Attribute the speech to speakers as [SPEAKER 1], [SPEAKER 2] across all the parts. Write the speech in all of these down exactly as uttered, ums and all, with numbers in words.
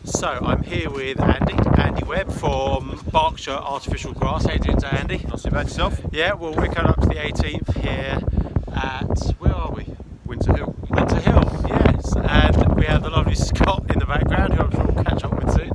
[SPEAKER 1] So I'm here with Andy, Andy Webb from Berkshire Artificial Grass. How you doing today, Andy?
[SPEAKER 2] Not too bad yourself?
[SPEAKER 1] Yeah, well we're coming up to the eighteenth here at, where are we?
[SPEAKER 2] Winter Hill.
[SPEAKER 1] Winter Hill, yes. And we have the lovely Scott in the background, who I'm sure we'll catch up with soon.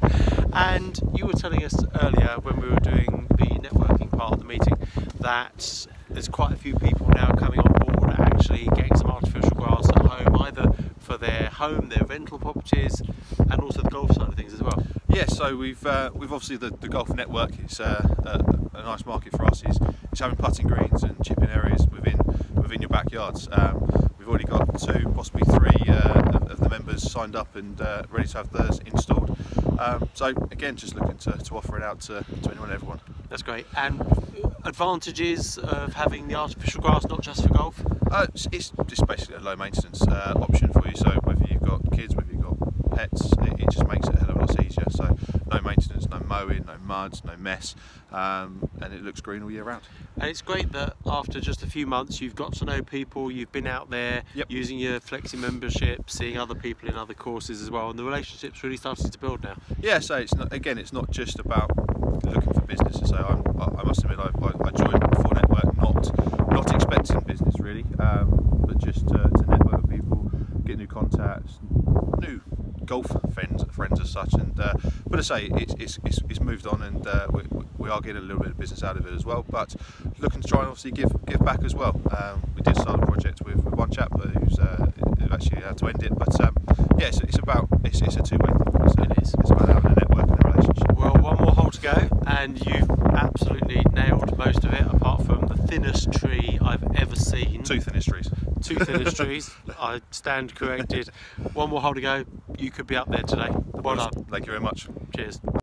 [SPEAKER 1] And you were telling us earlier when we were doing the networking part of the meeting that there's quite a few people now coming on board actually getting some artificial grass at home, either for their home, their rental properties, and also the golf side of things as well.
[SPEAKER 2] Yeah, so we've uh, we've obviously the, the golf network is uh, a, a nice market for us. Is is having putting greens and chipping areas within within your backyards. Um, we've already got two, possibly three uh, of the members signed up and uh, ready to have theirs installed. Um, so again, just looking to, to offer it out to, to anyone and everyone.
[SPEAKER 1] That's great. And advantages of having the artificial grass, not just for golf?
[SPEAKER 2] Uh, it's, it's just basically a low maintenance uh, option for you. So whether you've got kids, whether you've got pets, it, it just makes it a hell of a lot easier. So no maintenance, no mowing, no mud, no mess, um, and it looks green all year round.
[SPEAKER 1] And it's great that after just a few months you've got to know people, you've been out there
[SPEAKER 2] Yep.
[SPEAKER 1] using your flexi membership, seeing other people in other courses as well, and the relationship's really starting to build now.
[SPEAKER 2] Yeah, so it's not, again, it's not just about looking for business. So I'm, I must admit, I, I joined For Network not not expecting business really, um, but just to, to network with people, get new contacts, new golf friends, friends as such. And uh, but I say it's, it's, it's, it's moved on, and uh, we, we are getting a little bit of business out of it as well. But looking to try and obviously give give back as well. Um, we did start a project with, with one chap who's uh, who actually had to end it, but um, yeah, it's, it's about it's, it's a two-way thing. So
[SPEAKER 1] It is.
[SPEAKER 2] It's about having a network and a relationship.
[SPEAKER 1] Well, one more hole to go, and you've absolutely nailed most of it, apart from the thinnest tree I've ever seen.
[SPEAKER 2] Two thinnest trees.
[SPEAKER 1] Two thinnest trees. I stand corrected. One more hole to go. You could be up there today. Well done.
[SPEAKER 2] Thank you very much.
[SPEAKER 1] Cheers.